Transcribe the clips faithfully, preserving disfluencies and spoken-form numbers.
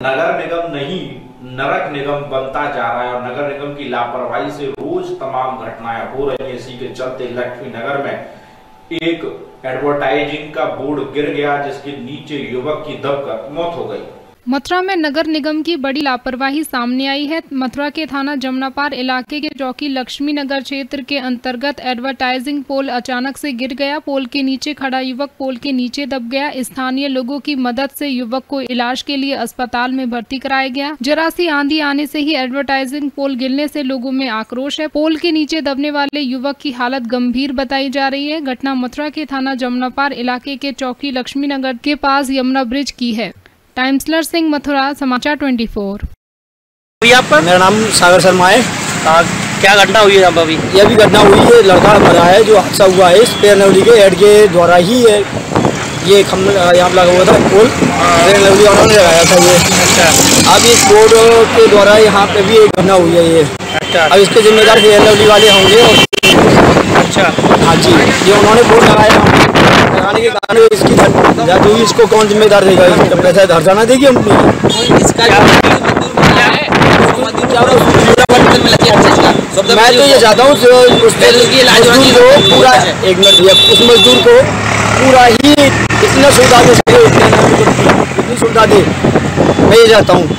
नगर निगम नहीं नरक निगम बनता जा रहा है और नगर निगम की लापरवाही से रोज तमाम घटनाएं हो रही हैं। इसी के चलते लक्ष्मी नगर में एक एडवर्टाइजिंग का बोर्ड गिर गया जिसके नीचे युवक की दबकर मौत हो गई। मथुरा में नगर निगम की बड़ी लापरवाही सामने आई है। मथुरा के थाना जमुनापार इलाके के चौकी लक्ष्मी नगर क्षेत्र के अंतर्गत एडवर्टाइजिंग पोल अचानक से गिर गया। पोल के नीचे खड़ा युवक पोल के नीचे दब गया। स्थानीय लोगों की मदद से युवक को इलाज के लिए अस्पताल में भर्ती कराया गया। जरा सी आंधी आने से ही एडवर्टाइजिंग पोल गिरने से लोगों में आक्रोश है। पोल के नीचे दबने वाले युवक की हालत गंभीर बताई जा रही है। घटना मथुरा के थाना जमुनापार इलाके के चौकी लक्ष्मी नगर के पास यमुना ब्रिज की है। टाइम्सलर सिंह, मथुरा, समाचार चौबीस। पर मेरा नाम सागर शर्मा है। आ, क्या घटना हुई है यहाँ पर अभी? ये भी घटना हुई है, लड़का मरा है जो हादसा हुआ है इस पेड़ नवली के एड के द्वारा ही है। ये खम यहाँ लगा हुआ था पोल, पेड़ नवली वालों ने लगाया था ये। अच्छा। अब इस बोर्ड के द्वारा यहाँ पे भी एक घटना हुई है ये। अच्छा। अब इसके जिम्मेदार पेड़ नवली वाले होंगे और अच्छा हाँ जी, ये उन्होंने बोर्ड लगाया लगाने के कारण इसकी जो इसको कौन जिम्मेदार देगा? इसका पैसा हर्जाना देगी हम मैं तो ये चाहता हूँ उस मजदूर को पूरा एक मिनट भैया उस मजदूर को पूरा ही इतना सुविधा दे सके इतनी सुविधा दे, मैं ये चाहता हूँ।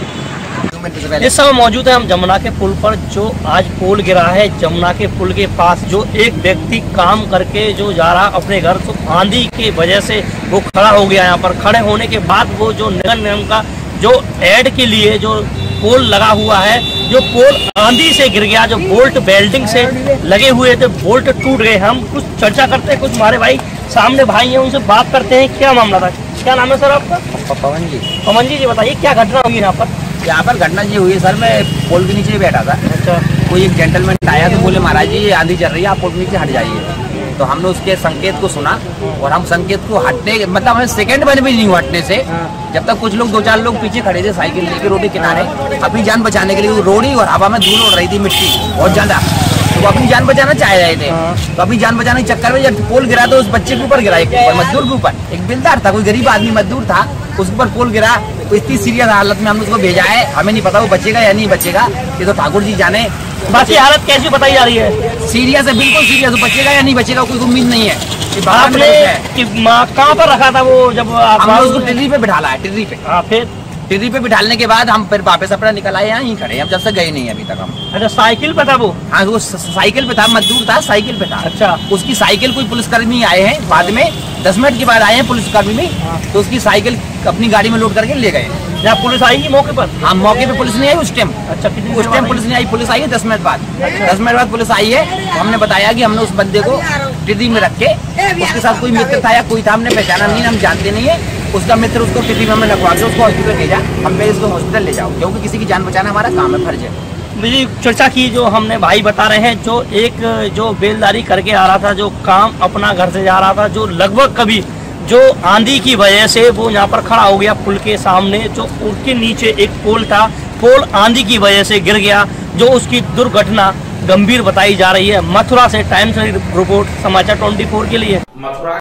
इस समय मौजूद है हम जमुना के पुल पर, जो आज पोल गिरा है। जमुना के पुल के पास जो एक व्यक्ति काम करके जो जा रहा अपने घर, तो आंधी की वजह से वो खड़ा हो गया। यहाँ पर खड़े होने के बाद वो जो नगर निगम का जो एड के लिए जो पोल लगा हुआ है, जो पोल आंधी से गिर गया। जो बोल्ट वेल्डिंग से लगे हुए थे, बोल्ट टूट गए। हम कुछ चर्चा करते हैं, कुछ हमारे भाई सामने भाई हैं, उनसे बात करते हैं क्या मामला था। क्या नाम है सर आपका? पवन जी। पवन जी जी बताइए क्या घटना हुई यहाँ पर? यहाँ पर घटना ये हुई है सर, मैं पोल के नीचे बैठा था। अच्छा। कोई एक जेंटलमैन आया तो बोले महाराज जी ये आंधी चल रही है, आप पोल के नीचे हट जाइए। तो हमने उसके संकेत को सुना और हम संकेत को हटने मतलब हमें सेकंड भर भी नहीं हुआ हटने से, जब तक कुछ लोग दो चार लोग पीछे खड़े थे साइकिल लेके रोड के किनारे अपनी जान बचाने के लिए। रोड़ी और हवा में धूल उड़ रही थी, मिट्टी बहुत ज्यादा, तो वो अपनी जान बचाना चाह रहे थे। तो अपनी जान बचाने के चक्कर में जब पोल गिरा तो उस बच्चे के ऊपर गिरा, एक मजदूर के ऊपर, एक बिल्दार था, कोई गरीब आदमी मजदूर था, उसके ऊपर पोल गिरा। तो इतनी सीरियस हालत में हमने उसको भेजा है, हमें नहीं पता वो बचेगा या नहीं बचेगा, ये तो ठाकुर जी जाने। बाकी हालत कैसी बताई जा रही है? सीरियस है, बिल्कुल सीरियस। बचेगा या नहीं बचेगा कोई उम्मीद नहीं है। आपने कहाँ पर रखा था वो जब हमने उसको टिर्री पे बिठाला है? टिर्री पे। हाँ, फिर टिर्री पे बिठाने के बाद हम फिर वापस अपना निकल आए, यहाँ ही खड़े हम, जब से गए नहीं अभी तक हम। अच्छा, साइकिल पे था वो? हाँ, वो साइकिल पे था, मजदूर था, साइकिल पे था। अच्छा। उसकी साइकिल कोई पुलिसकर्मी आए हैं बाद में, दस मिनट के बाद आए हैं पुलिसकर्मी में। तो उसकी साइकिल अपनी गाड़ी में लोड करके ले गए। जब पुलिस आई मौके पर? हाँ, मौके पे पुलिस नहीं आई उस टाइम। अच्छा, उस टाइम पुलिस नहीं आई, पुलिस आई है दस मिनट बाद। दस मिनट बाद पुलिस आई है, तो हमने बताया कि हमने उस बंदे को टिर्री में रख के, उसके साथ कोई मित्र था या कोई था, हमने पहचाना नहीं, हम जानते नहीं है। उसका मित्र उसको टिर्री में रखवा के उसको हॉस्पिटल भेजा। हम पे इसको हॉस्पिटल ले जाओ, क्योंकि किसी की जान बचाना हमारा काम है, फर्ज है। मेरी चर्चा की जो हमने भाई बता रहे हैं, जो एक जो बेलदारी करके आ रहा था, जो काम अपना घर से जा रहा था, जो लगभग कभी जो आंधी की वजह से वो यहाँ पर खड़ा हो गया पुल के सामने। जो उसके नीचे एक पोल था, पोल आंधी की वजह से गिर गया, जो उसकी दुर्घटना गंभीर बताई जा रही है। मथुरा से टाइम्स रिपोर्ट, समाचार चौबीस के लिए। मथुरा